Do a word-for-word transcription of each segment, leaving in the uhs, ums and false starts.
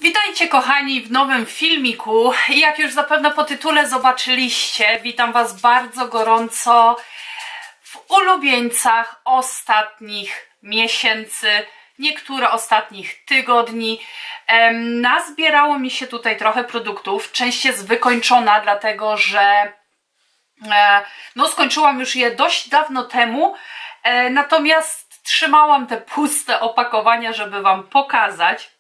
Witajcie kochani w nowym filmiku i jak już zapewne po tytule zobaczyliście, witam Was bardzo gorąco w ulubieńcach ostatnich miesięcy, niektóre ostatnich tygodni. Nazbierało mi się tutaj trochę produktów, część jest wykończona, dlatego że no, skończyłam już je dość dawno temu, natomiast trzymałam te puste opakowania, żeby Wam pokazać.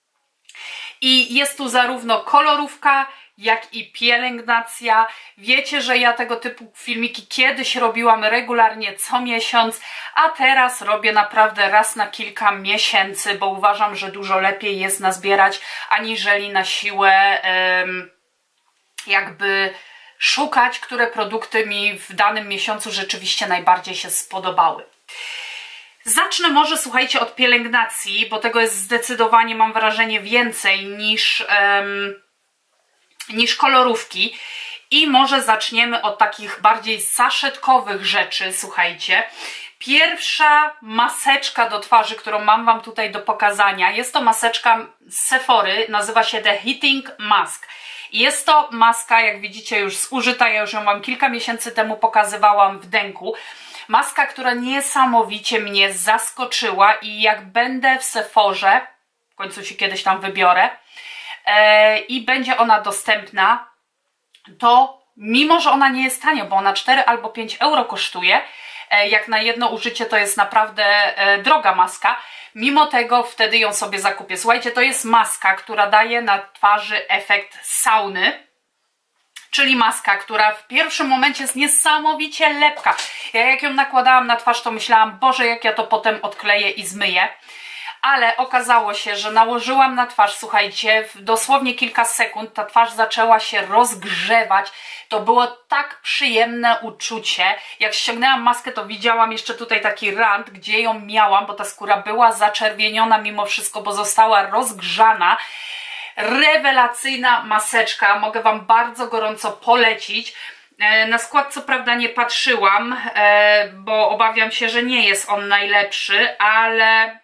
I jest tu zarówno kolorówka, jak i pielęgnacja. Wiecie, że ja tego typu filmiki kiedyś robiłam regularnie co miesiąc, a teraz robię naprawdę raz na kilka miesięcy, bo uważam, że dużo lepiej jest nazbierać, aniżeli na siłę um, jakby szukać, które produkty mi w danym miesiącu rzeczywiście najbardziej się spodobały. Zacznę może, słuchajcie, od pielęgnacji, bo tego jest zdecydowanie, mam wrażenie, więcej niż, um, niż kolorówki. I może zaczniemy od takich bardziej saszetkowych rzeczy, słuchajcie. Pierwsza maseczka do twarzy, którą mam Wam tutaj do pokazania, jest to maseczka z Sephory, nazywa się The Heating Mask. Jest to maska, jak widzicie, już zużyta, ja już ją Wam kilka miesięcy temu pokazywałam w denku. Maska, która niesamowicie mnie zaskoczyła i jak będę w Sephorze, w końcu się kiedyś tam wybiorę, e, i będzie ona dostępna, to mimo, że ona nie jest tania, bo ona cztery albo pięć euro kosztuje, e, jak na jedno użycie to jest naprawdę e, droga maska, mimo tego wtedy ją sobie zakupię. Słuchajcie, to jest maska, która daje na twarzy efekt sauny. Czyli maska, która w pierwszym momencie jest niesamowicie lepka. Ja jak ją nakładałam na twarz, to myślałam, Boże, jak ja to potem odkleję i zmyję. Ale okazało się, że nałożyłam na twarz, słuchajcie, w dosłownie kilka sekund ta twarz zaczęła się rozgrzewać. To było tak przyjemne uczucie. Jak ściągnęłam maskę, to widziałam jeszcze tutaj taki rand, gdzie ją miałam, bo ta skóra była zaczerwieniona mimo wszystko, bo została rozgrzana. Rewelacyjna maseczka, mogę Wam bardzo gorąco polecić. Na skład co prawda nie patrzyłam, bo obawiam się, że nie jest on najlepszy, ale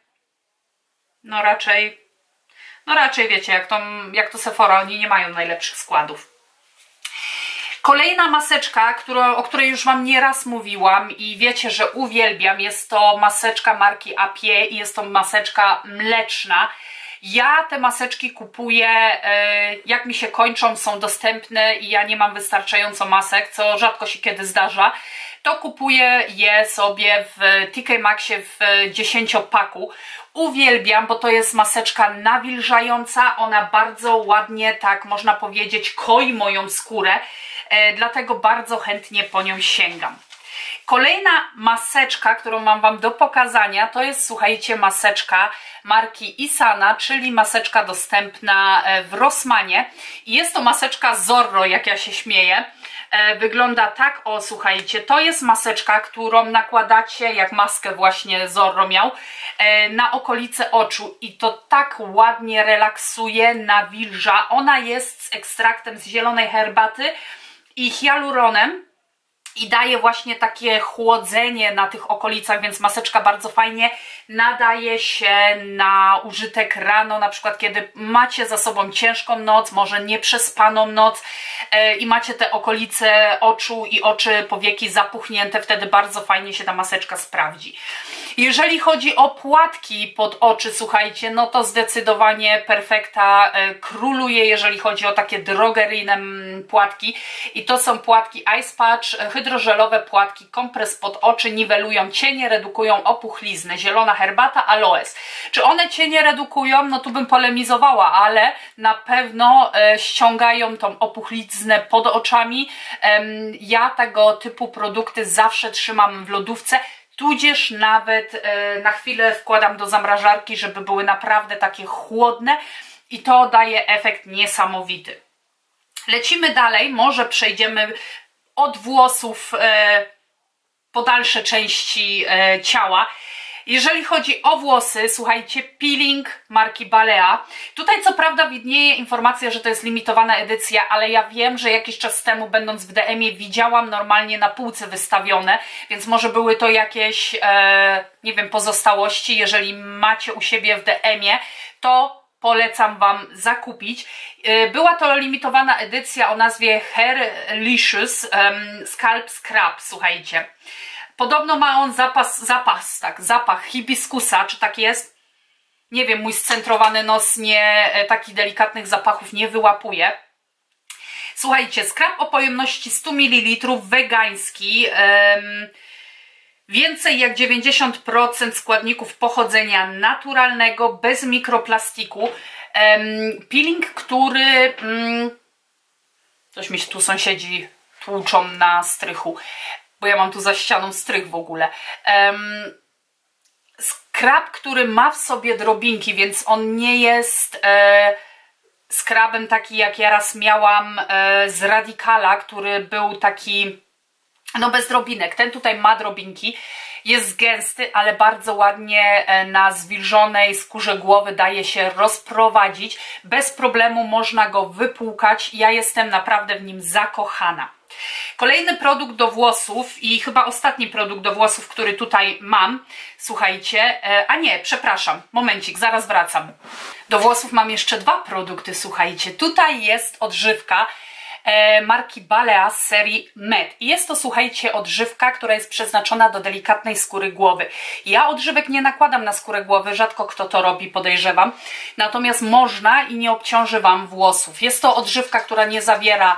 no raczej, no raczej wiecie, jak to, jak to Sephora, oni nie mają najlepszych składów. Kolejna maseczka, którą, o której już Wam nieraz mówiłam i wiecie, że uwielbiam, jest to maseczka marki Apie i jest to maseczka mleczna. Ja te maseczki kupuję, jak mi się kończą, są dostępne i ja nie mam wystarczająco masek, co rzadko się kiedy zdarza, to kupuję je sobie w T K Maxie w dziesięciopaku. Uwielbiam, bo to jest maseczka nawilżająca, ona bardzo ładnie, tak można powiedzieć, koi moją skórę, dlatego bardzo chętnie po nią sięgam. Kolejna maseczka, którą mam Wam do pokazania, to jest, słuchajcie, maseczka marki Isana, czyli maseczka dostępna w Rossmanie. I jest to maseczka Zorro, jak ja się śmieję. Wygląda tak, o słuchajcie, to jest maseczka, którą nakładacie, jak maskę właśnie Zorro miał, na okolice oczu i to tak ładnie relaksuje, nawilża. Ona jest z ekstraktem z zielonej herbaty i hialuronem. I daje właśnie takie chłodzenie na tych okolicach, więc maseczka bardzo fajnie nadaje się na użytek rano, na przykład kiedy macie za sobą ciężką noc, może nieprzespaną noc yy, i macie te okolice oczu i oczy, powieki zapuchnięte, wtedy bardzo fajnie się ta maseczka sprawdzi. Jeżeli chodzi o płatki pod oczy, słuchajcie, no to zdecydowanie Perfecta yy, króluje, jeżeli chodzi o takie drogeryjne płatki i to są płatki Ice Patch, hydrożelowe płatki, kompres pod oczy, niwelują cienie, redukują opuchlizny, zielona herbata, aloes. Czy one cienie redukują? No tu bym polemizowała, ale na pewno e, ściągają tą opuchliznę pod oczami. E, ja tego typu produkty zawsze trzymam w lodówce, tudzież nawet e, na chwilę wkładam do zamrażarki, żeby były naprawdę takie chłodne i to daje efekt niesamowity. Lecimy dalej, może przejdziemy od włosów e, po dalsze części e, ciała. Jeżeli chodzi o włosy, słuchajcie, peeling marki Balea. Tutaj co prawda widnieje informacja, że to jest limitowana edycja, ale ja wiem, że jakiś czas temu, będąc w D M-ie, widziałam normalnie na półce wystawione, więc może były to jakieś, e, nie wiem, pozostałości. Jeżeli macie u siebie w D M-ie, to polecam Wam zakupić. Była to limitowana edycja o nazwie Hairlicious um, Scalp Scrub, słuchajcie. Podobno ma on zapas, zapas, tak, zapach hibiskusa, czy tak jest? Nie wiem, mój scentrowany nos nie, takich delikatnych zapachów nie wyłapuje. Słuchajcie, skrab o pojemności sto mililitrów, wegański, um, więcej jak dziewięćdziesiąt procent składników pochodzenia naturalnego, bez mikroplastiku. Um, peeling, który... Um, coś mi tu sąsiedzi tłuczą na strychu, bo ja mam tu za ścianą strych w ogóle. Um, skrab, który ma w sobie drobinki, więc on nie jest... E, skrabem taki, jak ja raz miałam e, z Radicala, który był taki, no bez drobinek. Ten tutaj ma drobinki, jest gęsty, ale bardzo ładnie e, na zwilżonej skórze głowy daje się rozprowadzić. Bez problemu można go wypłukać. Ja jestem naprawdę w nim zakochana. Kolejny produkt do włosów i chyba ostatni produkt do włosów, który tutaj mam, słuchajcie, a nie, przepraszam, momencik, zaraz wracam. Do włosów mam jeszcze dwa produkty, słuchajcie. Tutaj jest odżywka e, marki Balea z serii Med. I jest to, słuchajcie, odżywka, która jest przeznaczona do delikatnej skóry głowy. Ja odżywek nie nakładam na skórę głowy, rzadko kto to robi, podejrzewam. Natomiast można i nie obciąży Wam włosów. Jest to odżywka, która nie zawiera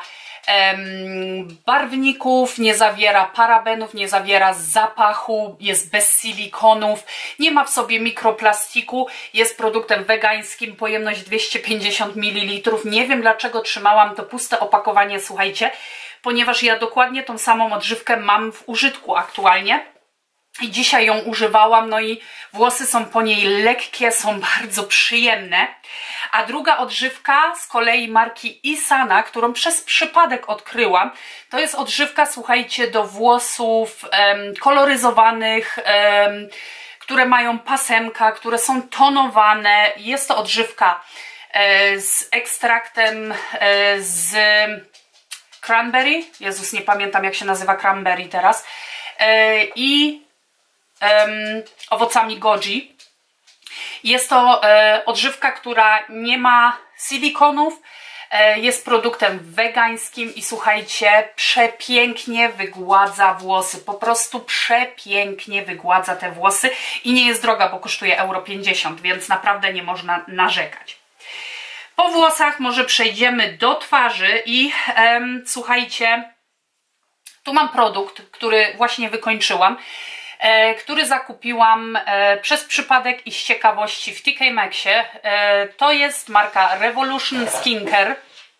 barwników, nie zawiera parabenów, nie zawiera zapachu, jest bez silikonów, nie ma w sobie mikroplastiku, jest produktem wegańskim, pojemność dwieście pięćdziesiąt mililitrów. Nie wiem, dlaczego trzymałam to puste opakowanie, słuchajcie, ponieważ ja dokładnie tą samą odżywkę mam w użytku aktualnie. I dzisiaj ją używałam, no i włosy są po niej lekkie, są bardzo przyjemne. A druga odżywka z kolei marki Isana, którą przez przypadek odkryłam, to jest odżywka, słuchajcie, do włosów um, koloryzowanych, um, które mają pasemka, które są tonowane. Jest to odżywka e, z ekstraktem e, z cranberry. Jezus, nie pamiętam, jak się nazywa cranberry teraz. E, I Um, owocami goji. Jest to e, odżywka, która nie ma silikonów, e, jest produktem wegańskim i słuchajcie, przepięknie wygładza włosy, po prostu przepięknie wygładza te włosy i nie jest droga, bo kosztuje euro pięćdziesiąt, więc naprawdę nie można narzekać. Po włosach może przejdziemy do twarzy i um, słuchajcie, tu mam produkt, który właśnie wykończyłam, E, który zakupiłam e, przez przypadek i z ciekawości w T K Maxie. E, to jest marka Revolution Skincare.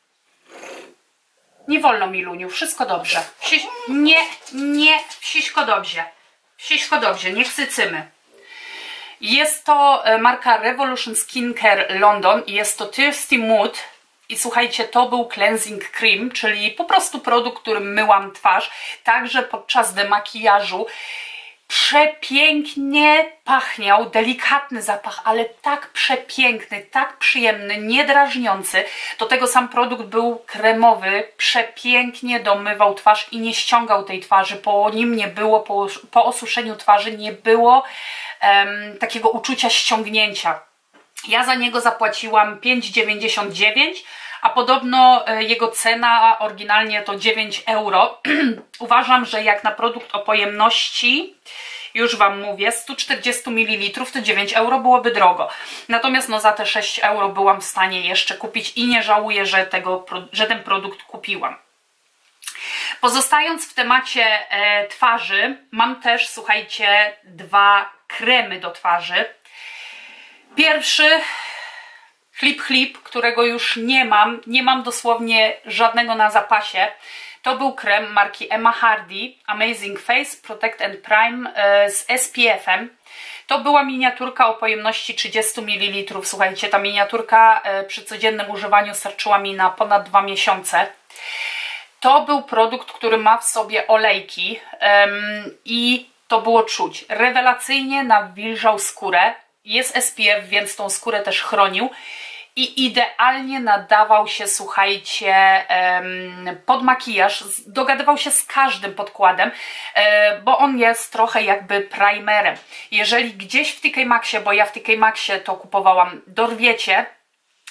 Nie wolno mi, Luniu, wszystko dobrze. Wsi nie, nie, wsiśko dobrze. Wsiśko dobrze, nie chcycymy. Jest to e, marka Revolution Skincare London i jest to Thirsty Mood. I słuchajcie, to był cleansing cream, czyli po prostu produkt, którym myłam twarz, także podczas demakijażu. Przepięknie pachniał, delikatny zapach, ale tak przepiękny, tak przyjemny, niedrażniący. Do tego sam produkt był kremowy, przepięknie domywał twarz i nie ściągał tej twarzy. Po nim nie było, po, po osuszeniu twarzy nie było um, takiego uczucia ściągnięcia. Ja za niego zapłaciłam pięć dziewięćdziesiąt dziewięć, a podobno jego cena oryginalnie to dziewięć euro. Uważam, że jak na produkt o pojemności, już Wam mówię, sto czterdzieści mililitrów, to dziewięć euro byłoby drogo. Natomiast no za te sześć euro byłam w stanie jeszcze kupić i nie żałuję, że, tego, że ten produkt kupiłam. Pozostając w temacie e, twarzy, mam też, słuchajcie, dwa kremy do twarzy. Pierwszy... Chlip Chlip, którego już nie mam, nie mam dosłownie żadnego na zapasie. To był krem marki Emma Hardy, Amazing Face Protect and Prime e, z S P F-em. To była miniaturka o pojemności trzydzieści mililitrów. Słuchajcie, ta miniaturka e, przy codziennym używaniu starczyła mi na ponad dwa miesiące. To był produkt, który ma w sobie olejki e, i to było czuć. Rewelacyjnie nawilżał skórę. Jest S P F, więc tą skórę też chronił i idealnie nadawał się, słuchajcie, pod makijaż, dogadywał się z każdym podkładem, bo on jest trochę jakby primerem. Jeżeli gdzieś w T K Maxie, bo ja w T K Maxie to kupowałam, dorwiecie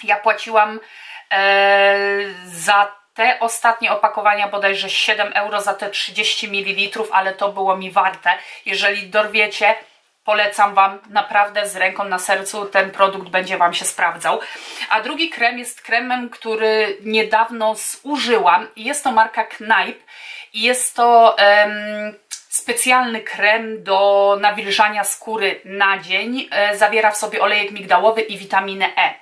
Ja płaciłam e, za te ostatnie opakowania bodajże siedem euro za te trzydzieści mililitrów, ale to było mi warte. Jeżeli dorwiecie, polecam Wam naprawdę z ręką na sercu, ten produkt będzie Wam się sprawdzał. A drugi krem jest kremem, który niedawno zużyłam. Jest to marka Kneipp i jest to um, specjalny krem do nawilżania skóry na dzień. E, zawiera w sobie olejek migdałowy i witaminę E.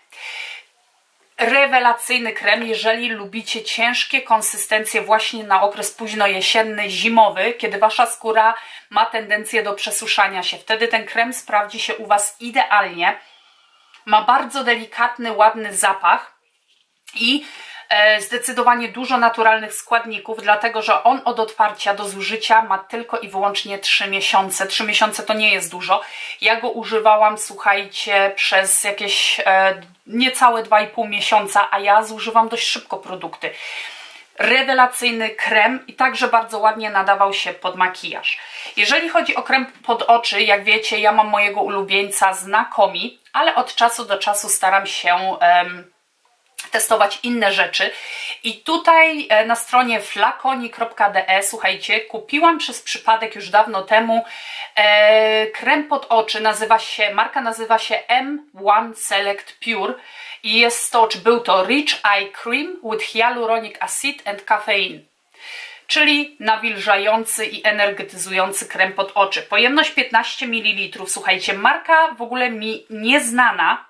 Rewelacyjny krem, jeżeli lubicie ciężkie konsystencje właśnie na okres późno jesienny, zimowy, kiedy Wasza skóra ma tendencję do przesuszania się. Wtedy ten krem sprawdzi się u Was idealnie. Ma bardzo delikatny, ładny zapach i e, zdecydowanie dużo naturalnych składników, dlatego że on od otwarcia do zużycia ma tylko i wyłącznie trzy miesiące. trzy miesiące to nie jest dużo. Ja go używałam, słuchajcie, przez jakieś e, niecałe dwa i pół miesiąca, a ja zużywam dość szybko produkty. Rewelacyjny krem i także bardzo ładnie nadawał się pod makijaż. Jeżeli chodzi o krem pod oczy, jak wiecie, ja mam mojego ulubieńca z Nakomi, ale od czasu do czasu staram się um, testować inne rzeczy. I tutaj na stronie flaconi kropka de, słuchajcie, kupiłam przez przypadek już dawno temu e, krem pod oczy, nazywa się, marka nazywa się M jeden Select Pure i jest to, czy był to Rich Eye Cream with Hyaluronic Acid and Caffeine, czyli nawilżający i energetyzujący krem pod oczy. Pojemność piętnaście mililitrów, słuchajcie, marka w ogóle mi nieznana.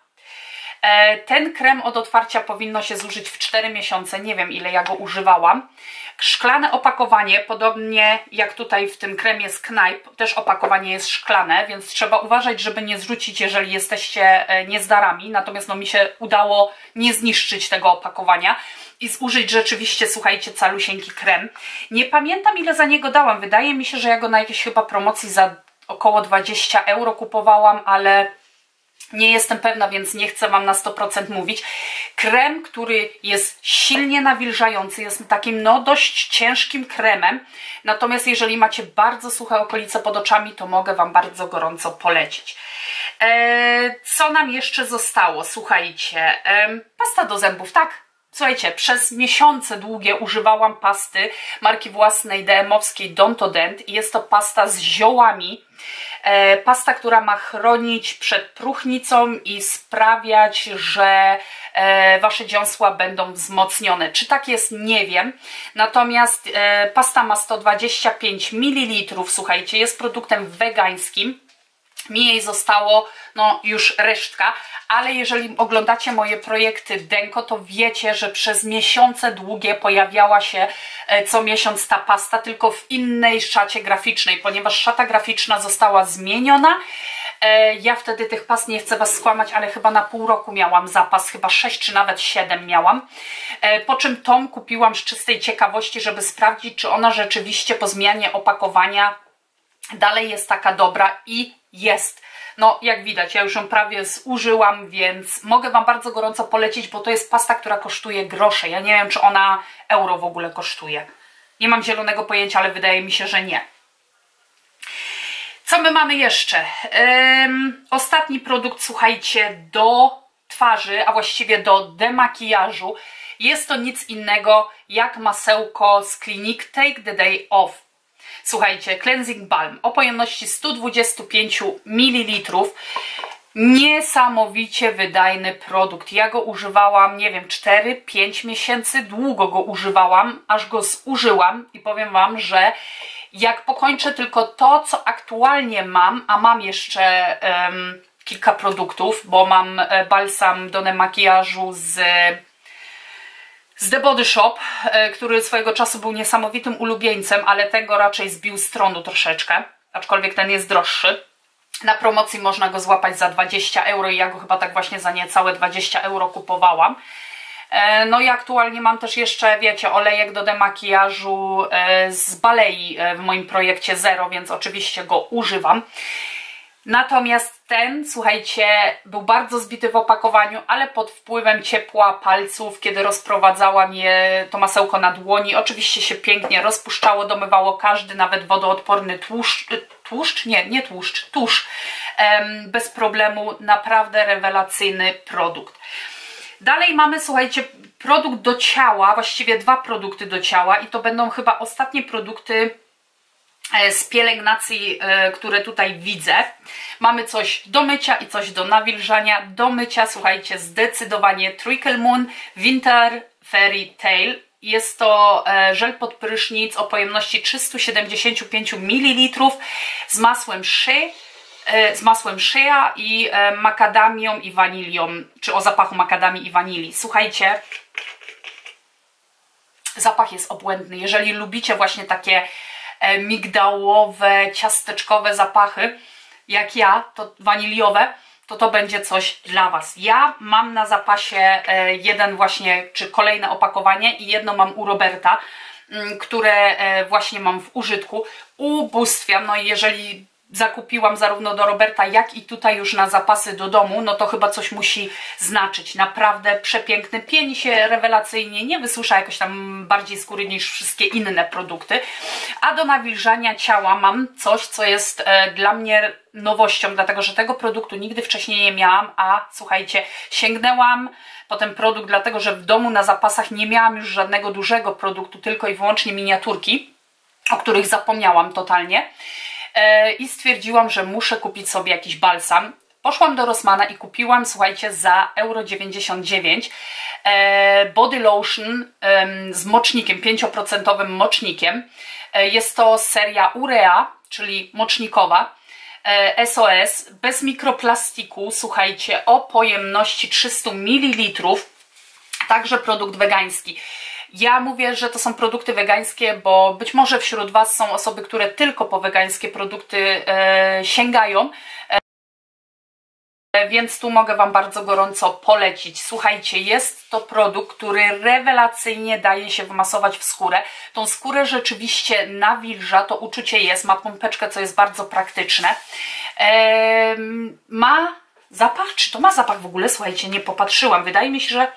Ten krem od otwarcia powinno się zużyć w cztery miesiące, nie wiem ile ja go używałam. Szklane opakowanie, podobnie jak tutaj w tym kremie z Kneipp, też opakowanie jest szklane, więc trzeba uważać, żeby nie zrzucić, jeżeli jesteście niezdarami. Natomiast no, mi się udało nie zniszczyć tego opakowania i zużyć rzeczywiście, słuchajcie, calusieńki krem. Nie pamiętam ile za niego dałam, wydaje mi się, że ja go na jakiejś chyba promocji za około dwadzieścia euro kupowałam, ale nie jestem pewna, więc nie chcę Wam na sto procent mówić. Krem, który jest silnie nawilżający, jest takim no dość ciężkim kremem. Natomiast jeżeli macie bardzo suche okolice pod oczami, to mogę Wam bardzo gorąco polecić. Eee, co nam jeszcze zostało? Słuchajcie, eee, pasta do zębów, tak? Słuchajcie, przez miesiące długie używałam pasty marki własnej D M-owskiej Dontodent i jest to pasta z ziołami. E, pasta, która ma chronić przed próchnicą i sprawiać, że e, Wasze dziąsła będą wzmocnione. Czy tak jest? Nie wiem. Natomiast e, pasta ma sto dwadzieścia pięć mililitrów, słuchajcie, jest produktem wegańskim. Mi jej zostało no, już resztka, ale jeżeli oglądacie moje projekty Denko, to wiecie, że przez miesiące długie pojawiała się co miesiąc ta pasta, tylko w innej szacie graficznej, ponieważ szata graficzna została zmieniona. Ja wtedy tych past, nie chcę Was skłamać, ale chyba na pół roku miałam zapas, chyba sześć czy nawet siedem miałam. Po czym tą kupiłam z czystej ciekawości, żeby sprawdzić, czy ona rzeczywiście po zmianie opakowania dalej jest taka dobra i jest. No jak widać, ja już ją prawie zużyłam, więc mogę Wam bardzo gorąco polecić, bo to jest pasta, która kosztuje grosze. Ja nie wiem, czy ona euro w ogóle kosztuje. Nie mam zielonego pojęcia, ale wydaje mi się, że nie. Co my mamy jeszcze? Ym, ostatni produkt, słuchajcie, do twarzy, a właściwie do demakijażu. Jest to nic innego jak masełko z Clinique Take the Day Off. Słuchajcie, Cleansing Balm o pojemności sto dwadzieścia pięć mililitrów. Niesamowicie wydajny produkt. Ja go używałam, nie wiem, cztery pięć miesięcy. Długo go używałam, aż go zużyłam i powiem Wam, że jak pokończę tylko to, co aktualnie mam, a mam jeszcze um, kilka produktów, bo mam balsam do demakijażu z... z The Body Shop, który swojego czasu był niesamowitym ulubieńcem, ale tego raczej zbił z tronu troszeczkę, aczkolwiek ten jest droższy. Na promocji można go złapać za dwadzieścia euro i ja go chyba tak właśnie za niecałe dwadzieścia euro kupowałam. No i aktualnie mam też jeszcze, wiecie, olejek do demakijażu z Balei w moim projekcie Zero, więc oczywiście go używam. Natomiast ten, słuchajcie, był bardzo zbity w opakowaniu, ale pod wpływem ciepła palców, kiedy rozprowadzałam je, to masełko na dłoni, oczywiście się pięknie rozpuszczało, domywało każdy, nawet wodoodporny tłuszcz, tłuszcz? Nie, nie tłuszcz, tusz, bez problemu, naprawdę rewelacyjny produkt. Dalej mamy, słuchajcie, produkt do ciała, właściwie dwa produkty do ciała i to będą chyba ostatnie produkty z pielęgnacji, które tutaj widzę. Mamy coś do mycia i coś do nawilżania. Do mycia, słuchajcie, zdecydowanie Treacle Moon Winter Fairy Tale. Jest to żel pod prysznic o pojemności trzysta siedemdziesiąt pięć mililitrów z masłem shea, z masłem shea i makadamią i wanilią, czy o zapachu makadamii i wanilii. Słuchajcie, zapach jest obłędny. Jeżeli lubicie właśnie takie migdałowe, ciasteczkowe zapachy, jak ja, to waniliowe, to to będzie coś dla Was. Ja mam na zapasie jeden właśnie, czy kolejne opakowanie i jedno mam u Roberta, które właśnie mam w użytku. Ubóstwiam, no i jeżeli zakupiłam zarówno do Roberta, jak i tutaj już na zapasy do domu, no to chyba coś musi znaczyć. Naprawdę przepiękny, pieni się rewelacyjnie, nie wysusza jakoś tam bardziej skóry niż wszystkie inne produkty. A do nawilżania ciała mam coś, co jest e, dla mnie nowością, dlatego że tego produktu nigdy wcześniej nie miałam, a słuchajcie, sięgnęłam po ten produkt, dlatego że w domu na zapasach nie miałam już żadnego dużego produktu, tylko i wyłącznie miniaturki, o których zapomniałam totalnie. I stwierdziłam, że muszę kupić sobie jakiś balsam. Poszłam do Rossmana i kupiłam, słuchajcie, za euro dziewięćdziesiąt dziewięć body lotion z mocznikiem, pięć procent mocznikiem. Jest to seria Urea, czyli mocznikowa, S O S, bez mikroplastiku, słuchajcie, o pojemności trzysta mililitrów, także produkt wegański. Ja mówię, że to są produkty wegańskie, bo być może wśród Was są osoby, które tylko po wegańskie produkty e, sięgają, e, więc tu mogę Wam bardzo gorąco polecić. Słuchajcie, jest to produkt, który rewelacyjnie daje się wmasować w skórę. Tą skórę rzeczywiście nawilża, to uczucie jest, ma pompeczkę, co jest bardzo praktyczne. E, ma zapach, czy to ma zapach w ogóle? Słuchajcie, nie popatrzyłam. Wydaje mi się, że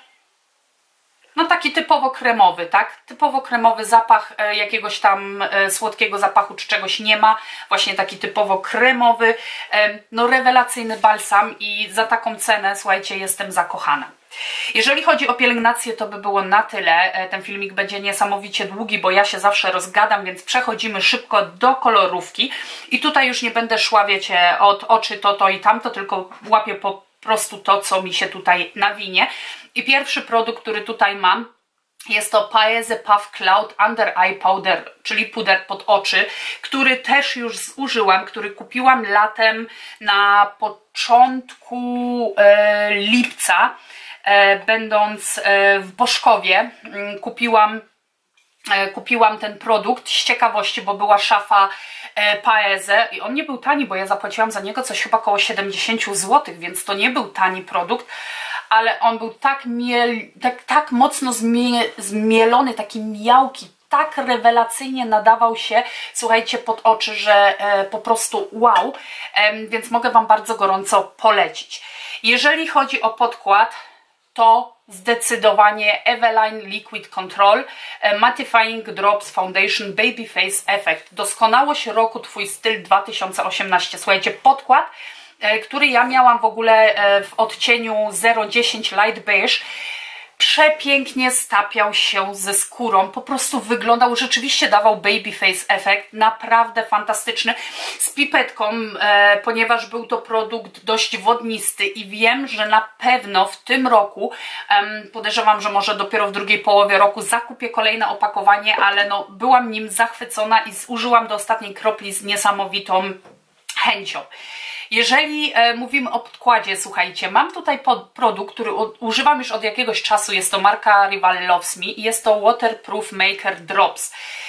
no taki typowo kremowy, tak? Typowo kremowy zapach, e, jakiegoś tam e, słodkiego zapachu czy czegoś nie ma. Właśnie taki typowo kremowy, e, no rewelacyjny balsam i za taką cenę, słuchajcie, jestem zakochana. Jeżeli chodzi o pielęgnację, to by było na tyle. E, ten filmik będzie niesamowicie długi, bo ja się zawsze rozgadam, więc przechodzimy szybko do kolorówki. I tutaj już nie będę szła, wiecie, od oczy to, to i tamto, tylko łapię po po prostu to, co mi się tutaj nawinie. I pierwszy produkt, który tutaj mam, jest to Paese Puff Cloud Under Eye Powder, czyli puder pod oczy, który też już zużyłam, który kupiłam latem na początku e, lipca, e, będąc e, w Boszkowie. Kupiłam Kupiłam ten produkt z ciekawości, bo była szafa Paese i on nie był tani, bo ja zapłaciłam za niego coś chyba około siedemdziesiąt złotych, więc to nie był tani produkt, ale on był tak, miel, tak, tak mocno zmie, zmielony, taki miałki, tak rewelacyjnie nadawał się, słuchajcie, pod oczy, że e, po prostu wow, e, więc mogę Wam bardzo gorąco polecić. Jeżeli chodzi o podkład, to zdecydowanie Eveline Liquid Control Mattifying Drops Foundation Baby Face Effect. Doskonałość roku Twój styl dwa tysiące osiemnaście. Słuchajcie, podkład, który ja miałam w ogóle w odcieniu zero dziesięć Light Beige, przepięknie stapiał się ze skórą, po prostu wyglądał, rzeczywiście dawał baby face efekt, naprawdę fantastyczny, z pipetką, e, ponieważ był to produkt dość wodnisty i wiem, że na pewno w tym roku, e, podejrzewam, że może dopiero w drugiej połowie roku zakupię kolejne opakowanie, ale no byłam nim zachwycona i zużyłam do ostatniej kropli z niesamowitą chęcią. Jeżeli e, mówimy o podkładzie, słuchajcie, mam tutaj pod produkt, który u, używam już od jakiegoś czasu, jest to marka Rival Loves Me i jest to Waterproof Maker Drops.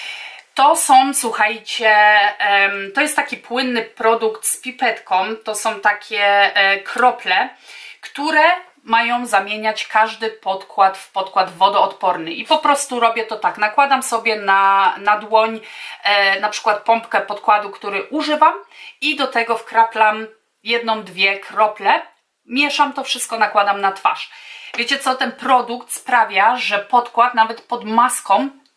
To są, słuchajcie, e, to jest taki płynny produkt z pipetką, to są takie e, krople, które mają zamieniać każdy podkład w podkład wodoodporny i po prostu robię to tak, nakładam sobie na, na dłoń e, na przykład pompkę podkładu, który używam i do tego wkraplam jedną, dwie krople, mieszam to wszystko, nakładam na twarz. Wiecie co, ten produkt sprawia, że podkład nawet pod maską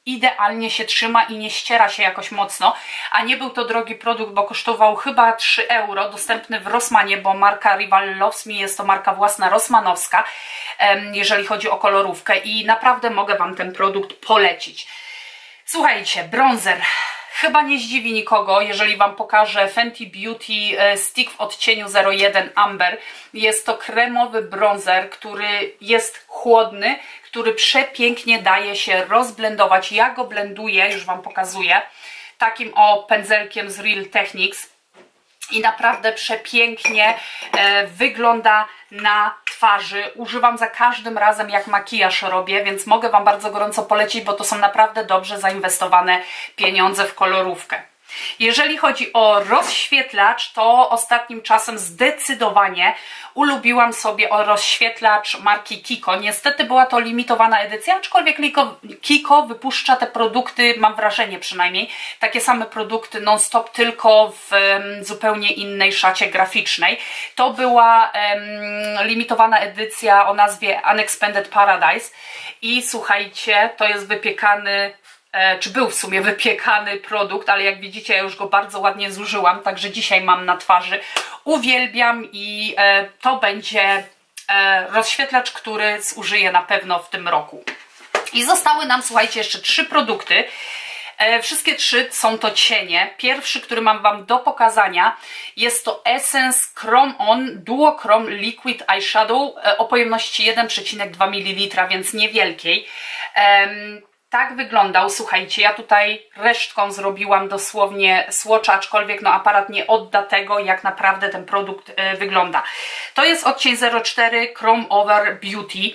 idealnie się trzyma i nie ściera się jakoś mocno, a nie był to drogi produkt, bo kosztował chyba trzy euro, dostępny w Rossmanie, bo marka Rival Loves Me jest to marka własna rossmanowska, jeżeli chodzi o kolorówkę i naprawdę mogę Wam ten produkt polecić. Słuchajcie, bronzer. Chyba nie zdziwi nikogo, jeżeli Wam pokażę Fenty Beauty Stick w odcieniu zero jeden Amber. Jest to kremowy bronzer, który jest chłodny, który przepięknie daje się rozblendować. Ja go blenduję, już Wam pokazuję, takim o pędzelkiem z Real Techniques. I naprawdę przepięknie e, wygląda na twarzy. Używam za każdym razem, jak makijaż robię, więc mogę Wam bardzo gorąco polecić, bo to są naprawdę dobrze zainwestowane pieniądze w kolorówkę. Jeżeli chodzi o rozświetlacz, to ostatnim czasem zdecydowanie ulubiłam sobie o rozświetlacz marki Kiko. Niestety była to limitowana edycja, aczkolwiek Kiko, Kiko wypuszcza te produkty, mam wrażenie przynajmniej, takie same produkty non-stop, tylko w um, zupełnie innej szacie graficznej. To była um, limitowana edycja o nazwie Unexpanded Paradise i słuchajcie, to jest wypiekany, czy był w sumie wypiekany produkt, ale jak widzicie ja już go bardzo ładnie zużyłam, także dzisiaj mam na twarzy. Uwielbiam i e, to będzie e, rozświetlacz, który zużyję na pewno w tym roku. I zostały nam, słuchajcie, jeszcze trzy produkty. E, wszystkie trzy są to cienie. Pierwszy, który mam Wam do pokazania, jest to Essence Chrome On Duochrome Liquid Eyeshadow e, o pojemności jeden przecinek dwa mililitra, więc niewielkiej. E, Tak wyglądał, słuchajcie, ja tutaj resztką zrobiłam dosłownie swatcha, aczkolwiek no aparat nie odda tego, jak naprawdę ten produkt e, wygląda. To jest odcień zero cztery Chrome Over Beauty.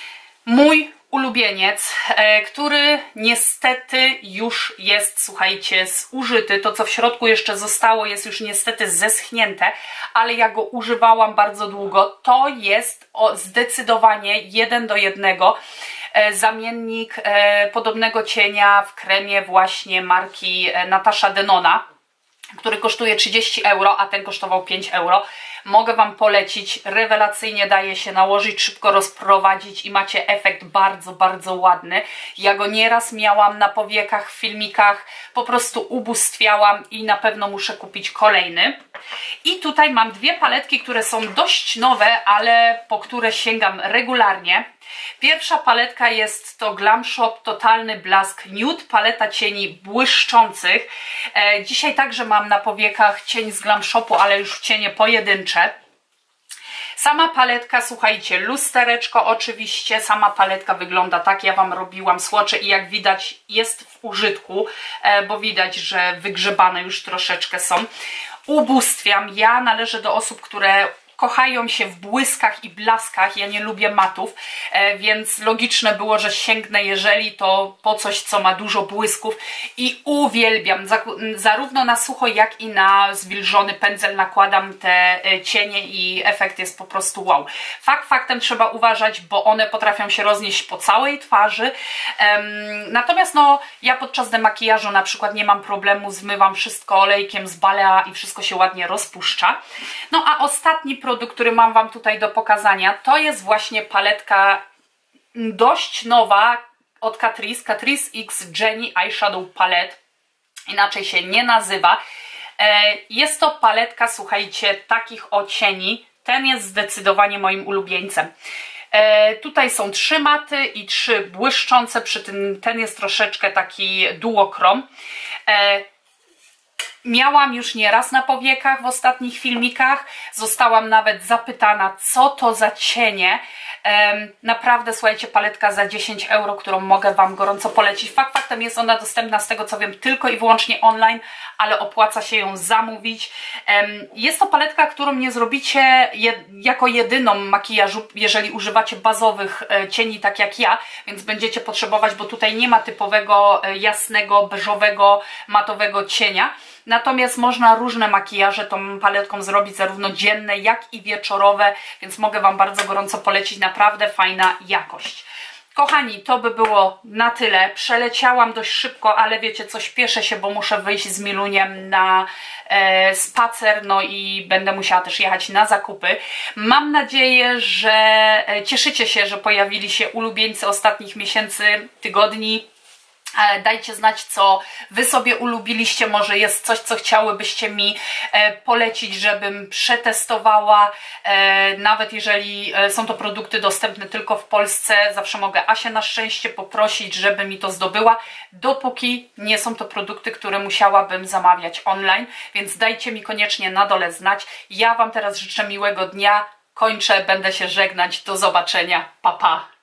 Mój ulubieniec, e, który niestety już jest, słuchajcie, zużyty. To, co w środku jeszcze zostało, jest już niestety zeschnięte, ale ja go używałam bardzo długo. To jest o, zdecydowanie jeden do jednego zamiennik e, podobnego cienia w kremie właśnie marki e, Natasha Denona, który kosztuje trzydzieści euro, a ten kosztował pięć euro. Mogę Wam polecić, rewelacyjnie daje się nałożyć, szybko rozprowadzić i macie efekt bardzo, bardzo ładny. Ja go nieraz miałam na powiekach, w filmikach, po prostu ubóstwiałam i na pewno muszę kupić kolejny. I tutaj mam dwie paletki, które są dość nowe, ale po które sięgam regularnie. Pierwsza paletka jest to Glam Shop Totalny Blask Nude, paleta cieni błyszczących. E, dzisiaj także mam na powiekach cień z Glam Shopu, ale już w cienie pojedyncze. Sama paletka, słuchajcie, lustereczko oczywiście, sama paletka wygląda tak, ja Wam robiłam swatche i jak widać jest w użytku, e, bo widać, że wygrzebane już troszeczkę są. Ubóstwiam, ja należę do osób, które kochają się w błyskach i blaskach, ja nie lubię matów, e, więc logiczne było, że sięgnę, jeżeli to po coś, co ma dużo błysków i uwielbiam, za, zarówno na sucho, jak i na zwilżony pędzel nakładam te e, cienie i efekt jest po prostu wow. Fakt faktem trzeba uważać, bo one potrafią się roznieść po całej twarzy, Ehm, natomiast no, ja podczas demakijażu na przykład nie mam problemu, zmywam wszystko olejkiem z Balea i wszystko się ładnie rozpuszcza. No a ostatni produkt, który mam Wam tutaj do pokazania, to jest właśnie paletka dość nowa od Catrice, Catrice X Jenny Eyeshadow Palette, inaczej się nie nazywa. Jest to paletka, słuchajcie, takich odcieni, ten jest zdecydowanie moim ulubieńcem. E, tutaj są trzy maty i trzy błyszczące, przy tym ten jest troszeczkę taki duokrom. E, Miałam już nieraz na powiekach w ostatnich filmikach, zostałam nawet zapytana, co to za cienie. Um, naprawdę, słuchajcie, paletka za dziesięć euro, którą mogę Wam gorąco polecić. Fakt faktem jest ona dostępna, z tego co wiem, tylko i wyłącznie online, ale opłaca się ją zamówić. Um, jest to paletka, którą nie zrobicie jed jako jedyną makijażu, jeżeli używacie bazowych e, cieni, tak jak ja, więc będziecie potrzebować, bo tutaj nie ma typowego, e, jasnego, beżowego, matowego cienia. Natomiast można różne makijaże tą paletką zrobić, zarówno dzienne, jak i wieczorowe, więc mogę Wam bardzo gorąco polecić, naprawdę fajna jakość. Kochani, to by było na tyle. Przeleciałam dość szybko, ale wiecie co, śpieszę się, bo muszę wyjść z Miluniem na e, spacer, no i będę musiała też jechać na zakupy. Mam nadzieję, że e, cieszycie się, że pojawili się ulubieńcy ostatnich miesięcy, tygodni. Dajcie znać, co Wy sobie ulubiliście, może jest coś, co chciałybyście mi e, polecić, żebym przetestowała, e, nawet jeżeli są to produkty dostępne tylko w Polsce, zawsze mogę Asię na szczęście poprosić, żeby mi to zdobyła, dopóki nie są to produkty, które musiałabym zamawiać online, więc dajcie mi koniecznie na dole znać. Ja Wam teraz życzę miłego dnia, kończę, będę się żegnać, do zobaczenia, pa pa!